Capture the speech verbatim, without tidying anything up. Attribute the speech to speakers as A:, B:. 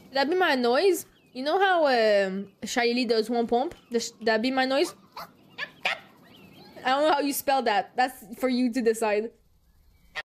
A: That'd be my noise. You know how um, Shiley does one pump? That'd be my noise. I don't know how you spell that. That's for you to decide.